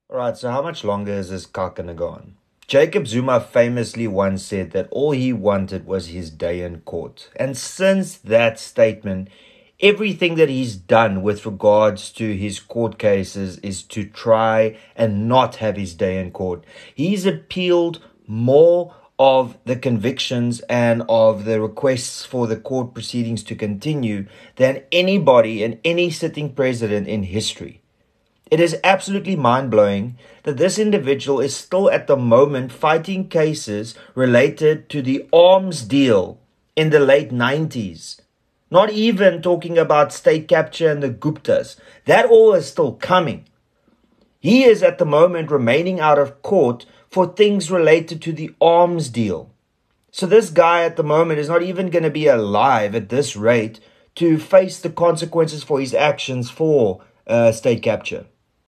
Alright, so how much longer is this cock gonna go on? Jacob Zuma famously once said that all he wanted was his day in court. And since that statement, everything that he's done with regards to his court cases is to try and not have his day in court. He's appealed more of the convictions and of the requests for the court proceedings to continue than anybody and any sitting president in history. It is absolutely mind-blowing that this individual is still at the moment fighting cases related to the arms deal in the late 90s. Not even talking about state capture and the Guptas. That all is still coming. He is at the moment remaining out of court for things related to the arms deal. So this guy at the moment is not even going to be alive at this rate to face the consequences for his actions for state capture.